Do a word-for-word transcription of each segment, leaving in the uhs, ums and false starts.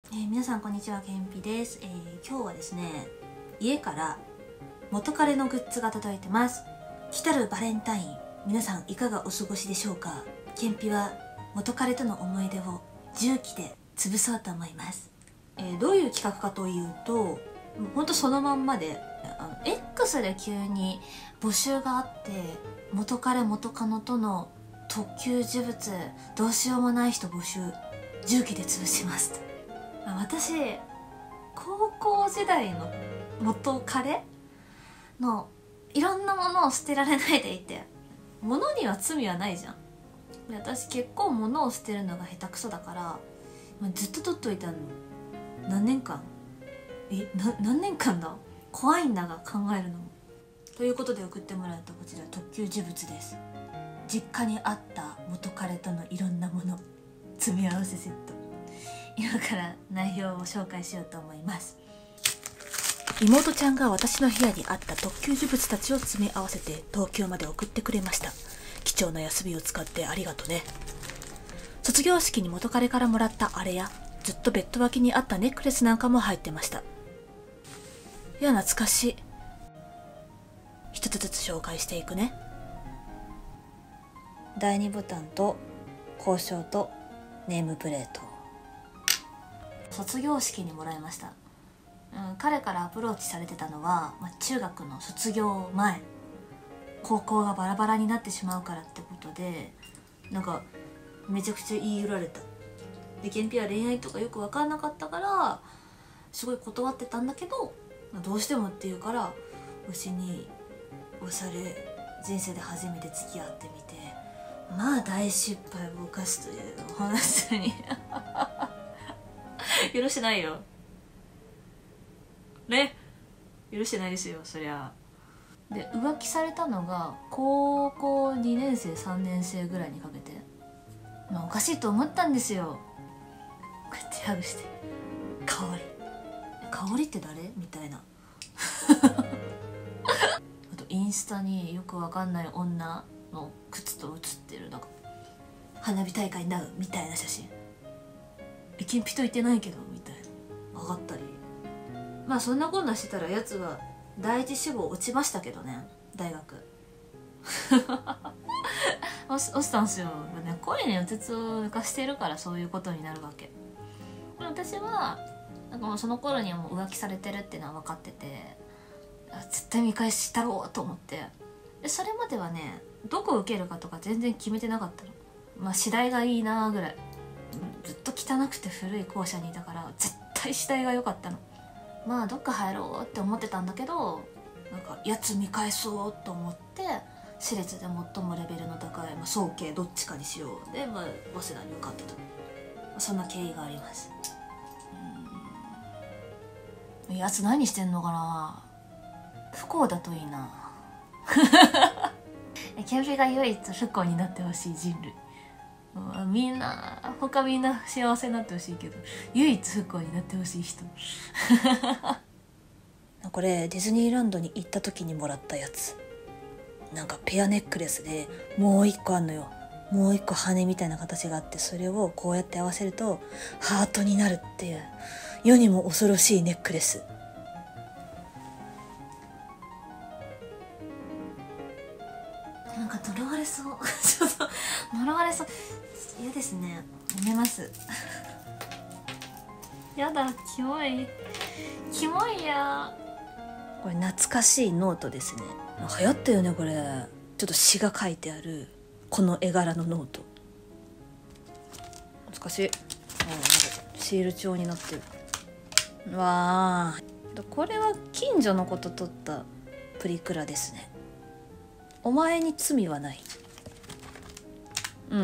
えー、皆さんこんにちは、けんぴです、えー、今日はですね、家から元彼のグッズが届いてます。来たるバレンタイン、皆さんいかがお過ごしでしょうか。けんぴは元彼との思い出を重機で潰そうと思います。えー、どういう企画かというと、ほんとそのまんまで、あの X で急に募集があって、元彼元カノとの特級呪物どうしようもない人募集、重機で潰しますと。私高校時代の元彼のいろんなものを捨てられないでいて、物には罪はないじゃん。で私結構物を捨てるのが下手くそだから、ずっと取っといたの。何年間えな何年間だ。怖いんだが考えるのも。ということで送ってもらったこちら特級呪物です。実家にあった元彼とのいろんなもの詰め合わせセット、今から内容を紹介しようと思います。妹ちゃんが私の部屋にあった特級呪物たちを詰め合わせて東京まで送ってくれました。貴重な休みを使ってありがとね。卒業式に元彼からもらったあれや、ずっとベッド脇にあったネックレスなんかも入ってました。いや懐かしい。一つずつ紹介していくね。だいにボタンと交渉とネームプレート。卒業式にもらいました。うん、彼からアプローチされてたのは、まあ、中学の卒業前、高校がバラバラになってしまうからってことで、なんかめちゃくちゃ言い寄られた。でけんぴは恋愛とかよく分かんなかったからすごい断ってたんだけど、まあ、どうしてもって言うから推しに押され、人生で初めて付き合ってみて、まあ大失敗を犯すというお話に許してないよね、許してないですよそりゃ。で浮気されたのが高校にねん生さんねん生ぐらいにかけて、まあ、おかしいと思ったんですよ。こうやってハグして「香り香りって誰?」みたいなあとインスタによくわかんない女の靴と写ってる、なんか花火大会になうみたいな写真、えけんぴと言ってないけどみたいな上がったり。まあそんなこんなしてたらやつは第一志望落ちましたけどね、大学落ちたんすよ、ね、恋にうつつを抜かしてるからそういうことになるわけ。私はなんかもうその頃にはもう浮気されてるっていうのは分かってて、絶対見返したろうと思って、でそれまではねどこ受けるかとか全然決めてなかったの。まあ次第がいいなぐらい、ずっと汚くて古い校舎にいたから絶対次第が良かったの。まあどっか入ろうって思ってたんだけど、なんかやつ見返そうと思って私立で最もレベルの高い、まあ、早慶どっちかにしようで、まあ、早稲田に受かったと、そんな経緯があります。うん、やつ何してんのかな。不幸だといいなケンピが唯一不幸になってほしい人類。みんな他みんな幸せになってほしいけど、唯一不幸になってほしい人これディズニーランドに行った時にもらったやつ、なんかペアネックレスでもう一個あんのよ。もう一個羽みたいな形があって、それをこうやって合わせるとハートになるっていう世にも恐ろしいネックレス。なんか呪われそうちょっと呪われそう、嫌ですね、やめますやだ、キモいキモいや。これ懐かしいノートですね。流行ったよねこれ。ちょっと詩が書いてあるこの絵柄のノート、懐かしい。あ、なんかシール帳になってる。わあ、これは近所の子と撮ったプリクラですね。お前に罪はない。うんうん、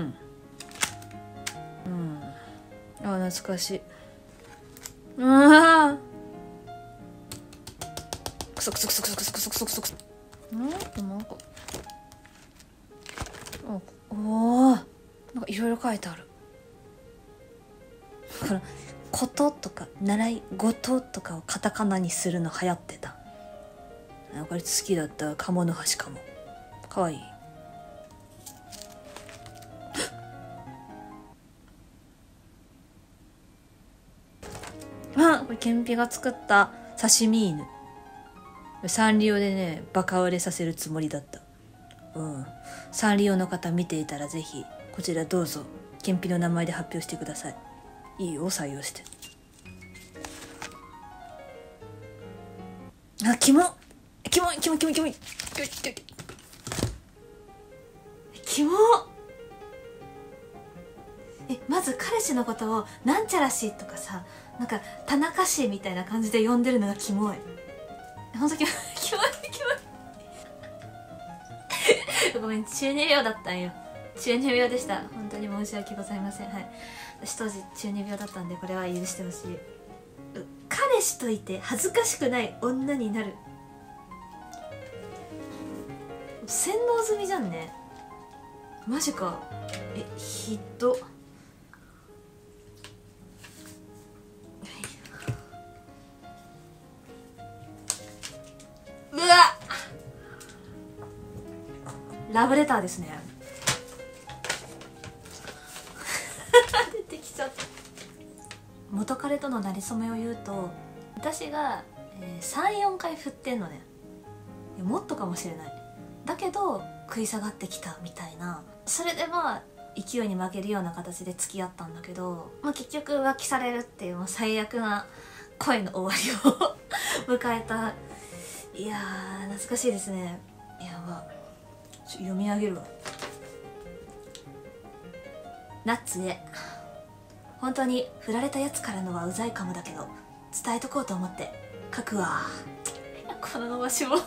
あ、懐かしい。うわクソクソクソクソクソクソクソクソクソ。なんかなんかおお、なんかいろいろ書いてある。だからこととか習い事とかをカタカナにするの流行ってた。これ好きだった。カモノハシカモ、かわいい。 あ、これケンピが作った刺身犬。サンリオでねバカ売れさせるつもりだった。うん、サンリオの方見ていたらぜひこちらどうぞケンピの名前で発表してください。いいよ、採用して。あ、キモキモいキモいキモいキモいキモ。え、まず彼氏のことをなんちゃら氏とかさ、なんか田中氏みたいな感じで呼んでるのがキモい。ほんとキモいキモいキモいごめん、中二病だったんよ。中二病でした。本当に申し訳ございません。はい、私当時中二病だったんでこれは許してほしい。彼氏といて恥ずかしくない女になる。洗脳済みじゃんね。マジか。え、ひどっ。うわっ、ラブレターですね出てきちゃった。元彼との馴れ初めを言うと、私が、えー、さんよんかい振ってんのね。いやもっとかもしれない。だけど食い下がってきたみたいな。それでまあ勢いに負けるような形で付き合ったんだけど、まあ、結局浮気されるっていうもう最悪な恋の終わりを迎えた。いやー懐かしいですね。やば、ちょ読み上げるわ。ナッツへ。本当に振られたやつからのはうざいかもだけど伝えとこうと思って書くわ。この伸ばし棒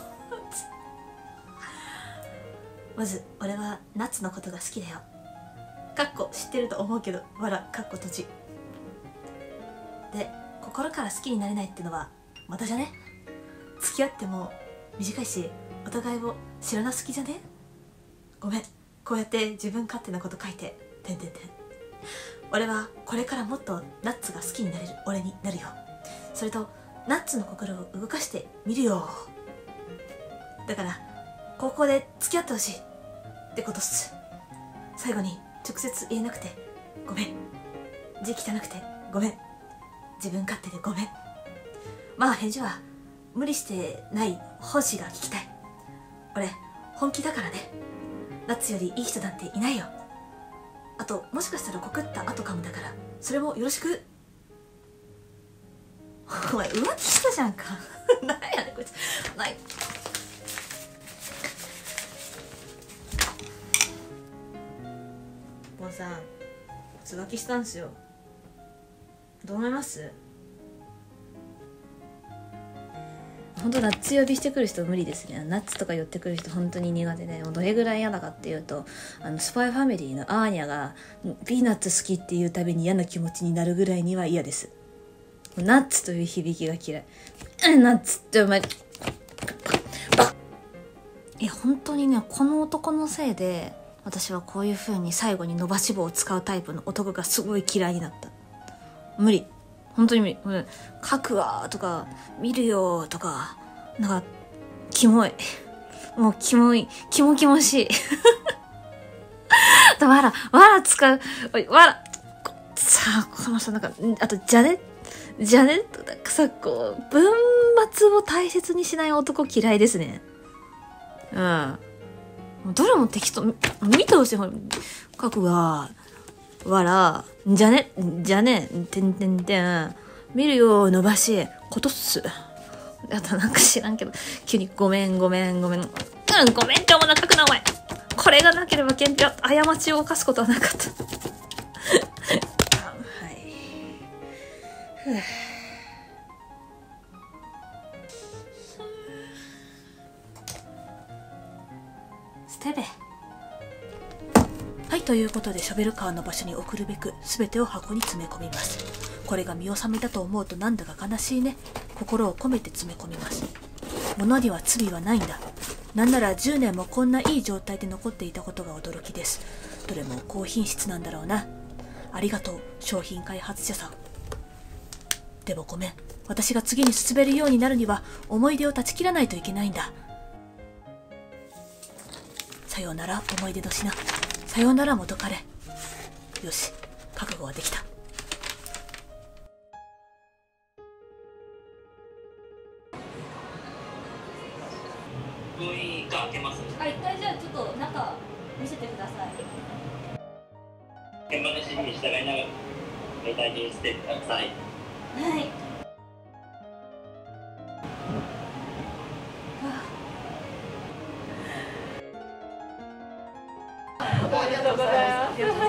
まず俺はナッツのことが好きだよ。かっこ知ってると思うけどわらかっこ閉じ。で心から好きになれないってのはまたじゃね。付き合っても短いしお互いを知らなすぎじゃね。ごめん、こうやって自分勝手なこと書いててんてんてん。俺はこれからもっとナッツが好きになれる俺になるよ。それとナッツの心を動かしてみるよ。だから高校で付き合ってほしいってことっす。最後に直接言えなくてごめん。字汚くてごめん。自分勝手でごめん。まあ返事は無理してない本心が聞きたい。俺本気だからね。ナッツよりいい人なんていないよ。あともしかしたら告った後かもだからそれもよろしく。お前浮気したじゃんかなんやねんこいつ。ない。もうさ、浮気したんすよ。どう思います？本当ナッツ呼びしてくる人無理ですね。ナッツとか寄ってくる人本当に苦手で、もうどれぐらい嫌だかっていうと、あのスパイファミリーのアーニャがピーナッツ好きっていうたびに嫌な気持ちになるぐらいには嫌です。ナッツという響きが嫌い。ナッツってお前いや本当にね、この男のせいで私はこういう風に最後に伸ばし棒を使うタイプの男がすごい嫌いになった。無理、本当に無理。書くわとか見るよとかなんかキモい。もうキモい、キモキモしいあとわらわら使うわらさあ、このさ、なんかあとじゃねじゃねとかさ、こう文末を大切にしない男嫌いですね。うん、どれも適当。見てほしい。書くわわらじゃねじゃねてんてんてん見るよ伸ばしことっす。あとなんか知らんけど急にごめんごめんごめんうんごめんって思わな書くなお前。これがなければケンピは過ちを犯すことはなかったはい。ふぅステベ。はい、ということでショベルカーの場所に送るべく全てを箱に詰め込みます。これが見納めだと思うとなんだか悲しいね。心を込めて詰め込みます。物には罪はないんだ。なんならじゅうねんもこんないい状態で残っていたことが驚きです。どれも高品質なんだろうな。ありがとう商品開発者さん。でもごめん、私が次に進めるようになるには思い出を断ち切らないといけないんだ。さようなら思い出の品、さようなら元彼。よし、覚悟はできた。 もういいか開けます。 あ、一回じゃあちょっと中見せてください。 現場の指示に従いながら解体にしてください。 はい。ありがとうございます。